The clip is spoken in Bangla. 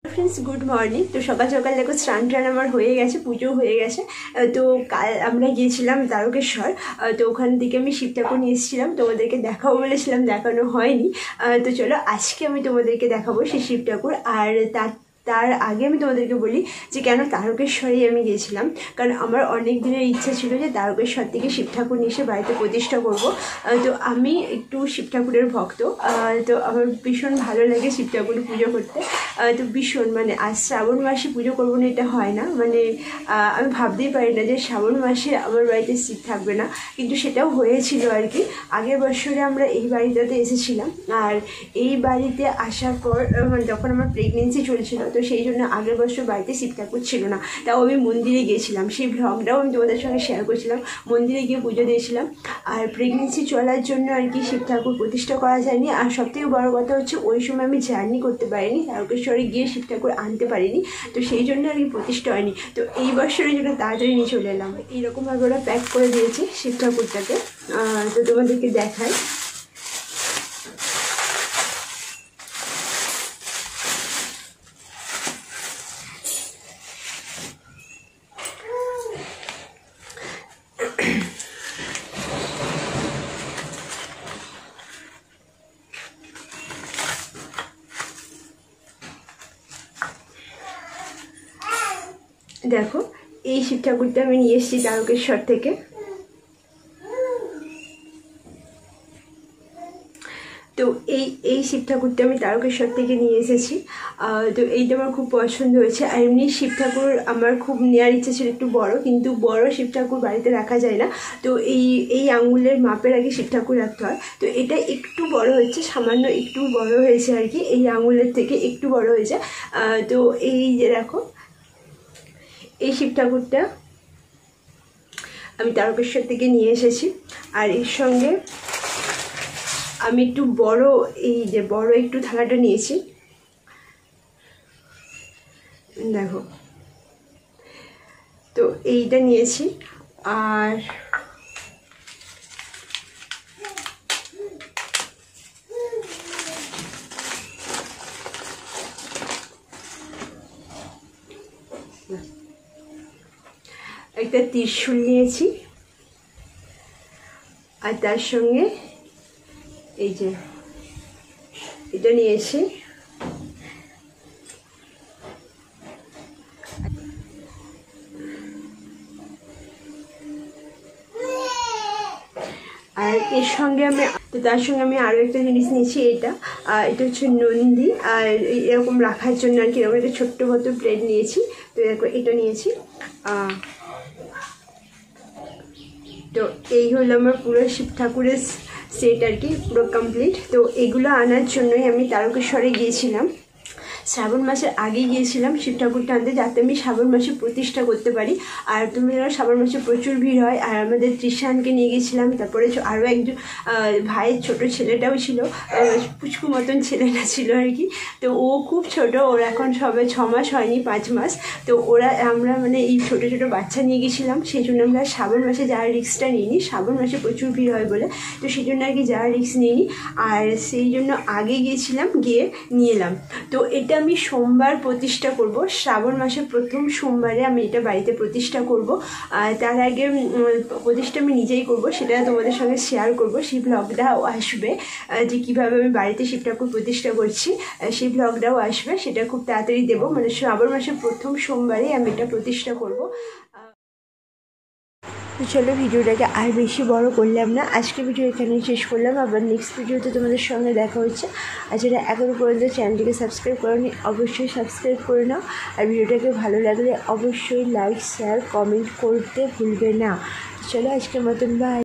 Friends good morning. तो सकाल सकाल देखो स्नान टान आमार हो गेछे, पुजो हो गेछे। तो काल आमरा गिয়েছিলাম तारकेश्वर। तो ওখান থেকে আমি শিব ঠাকুর নিয়ে এসেছিলাম, তোমাদেরকে দেখাবো বলেছিলাম, দেখানো হয়নি। তো চলো আজকে আমি তোমাদেরকে দেখাবো সেই শিব ঠাকুর। আর তার আগে আমি তোমাদেরকে বলি যে কেন তারকেশ্বরেই আমি গিয়েছিলাম, কারণ আমার অনেক দিনের ইচ্ছা ছিল যে তারকেশ্বর থেকে শিব ঠাকুর নিয়ে এসে বাড়িতে প্রতিষ্ঠা করব। তো আমি একটু শিব ঠাকুরের ভক্ত, তো আমার ভীষণ ভালো লাগে শিব ঠাকুর পুজো করতে। তো ভীষণ মানে আজ শ্রাবণ মাসে পুজো করবো না এটা হয় না, মানে আমি ভাবতেই পারি না যে শ্রাবণ মাসে আমার বাড়িতে শিব থাকবে না, কিন্তু সেটাও হয়েছিল আর কি। আগের বছরে আমরা এই বাড়িটাতে এসেছিলাম, আর এই বাড়িতে আসার পর মানে যখন আমার প্রেগনেন্সি চলছিল, তো সেই জন্য আগের বছর বাড়িতে শিব ঠাকুর ছিল না। তাও আমি মন্দিরে গিয়েছিলাম, সেই ভ্লগটাও আমি তোমাদের সঙ্গে শেয়ার করেছিলাম। মন্দিরে গিয়ে পুজো দিয়েছিলাম, আর প্রেগনেন্সি চলার জন্য আর কি শিব ঠাকুর প্রতিষ্ঠা করা যায়নি। আর সবথেকে বড় কথা হচ্ছে ওই সময় আমি জার্নি করতে পারিনি, তারকেশ্বরে গিয়ে শিব ঠাকুর আনতে পারিনি, তো সেই জন্য আর কি প্রতিষ্ঠা হয়নি। তো এই বছরের জন্য তাড়াতাড়ি নিয়ে চলে এলাম। এইরকমভাবে ওরা প্যাক করে দিয়েছে শিব ঠাকুরটাকে। তো তোমাদেরকে দেখাই। দেখো এই শিব ঠাকুরটা আমি নিয়ে এসেছি তারকেশ্বর থেকে। তো এই শিব ঠাকুরটা আমি তারকেশ্বর থেকে নিয়ে এসেছি। তো এইটা আমার খুব পছন্দ হয়েছে। আর এমনি শিব ঠাকুর আমার খুব নেওয়ার ইচ্ছা ছিল একটু বড়, কিন্তু বড় শিব ঠাকুর বাড়িতে রাখা যায় না। তো এই আঙুলের মাপের আগে শিব ঠাকুর রাখতে হয়। তো এটা একটু বড় হয়েছে, সামান্য একটু বড় হয়েছে আর কি, এই আঙুলের থেকে একটু বড় হয়েছে। তো এই যে দেখো এই শিব ঠাকুরটা আমি তারকেশ্বর থেকে নিয়ে এসেছি। আর এর সঙ্গে আমি একটু বড় এই যে বড় একটু থালাটা নিয়েছি, দেখো। তো এইটা নিয়েছি। আর একটা ত্রিশূল নিয়েছি, আর তার সঙ্গে এই যে এটা নিয়েছি। আর এর সঙ্গে তার সঙ্গে আমি আরও একটা জিনিস নিয়েছি, এটা হচ্ছে নন্দী। আর এরকম রাখার জন্য আর কি এরকম একটা ছোট্ট মতো প্লেট নিয়েছি। তো এরকম এটা নিয়েছি। তো এই হলো আমার পুরো শিব ঠাকুরের সেট আর কি, পুরো কমপ্লিট। তো এগুলো আনার জন্যই আমি তারকেশ্বরে গিয়েছিলাম, শ্রাবণ মাসের আগে গিয়েছিলাম শিব ঠাকুরটা আনতে, যাতে আমি শ্রাবণ মাসে প্রতিষ্ঠা করতে পারি। আর তুমি জানো শ্রাবণ মাসে প্রচুর ভিড় হয়। আর আমাদের তৃষানকে নিয়ে গেছিলাম, তারপরে আরও একজন ভাইয়ের ছোট ছেলেটাও ছিল, পুচকু মতন ছেলেটা ছিল আর কি। তো ও খুব ছোট, ওর এখন সবে 6 মাস হয়নি, 5 মাস। তো আমরা মানে এই ছোটো ছোটো বাচ্চা নিয়ে গেছিলাম, সেই জন্য আমরা শ্রাবণ মাসে যাওয়ার রিস্কটা নিইনি। শ্রাবণ মাসে প্রচুর ভিড় হয় বলে, তো সেই জন্য আর কি যাওয়ার রিস্ক নিইনি। আর সেই জন্য আগে গিয়েছিলাম, গিয়ে নিয়ে এলাম। তো এটা আমি সোমবার প্রতিষ্ঠা করব, শ্রাবণ মাসের প্রথম সোমবারে আমি এটা বাড়িতে প্রতিষ্ঠা করব। তার আগে প্রতিষ্ঠা আমি নিজেই করব, সেটা তোমাদের সঙ্গে শেয়ার করব। সেই ব্লগটাও আসবে যে কীভাবে আমি বাড়িতে শিব ঠাকুর প্রতিষ্ঠা করছি, সেই ব্লগটাও আসবে। সেটা খুব তাড়াতাড়ি দেবো, মানে শ্রাবণ মাসের প্রথম সোমবারে আমি এটা প্রতিষ্ঠা করব। তো চলো ভিডিওটাকে আর বেশি বড় করলাম না, আজকে ভিডিও এখানেই শেষ করলাম। আবার নেক্সট ভিডিওতে তোমাদের সঙ্গে দেখা হচ্ছে। আর যারা এখনও পর্যন্ত চ্যানেলটিকে সাবস্ক্রাইব করোনি অবশ্যই সাবস্ক্রাইব করে নাও। আর ভিডিওটাকে ভালো লাগলে অবশ্যই লাইক শেয়ার কমেন্ট করতে ভুলবে না। চলো আজকের মতন বাই।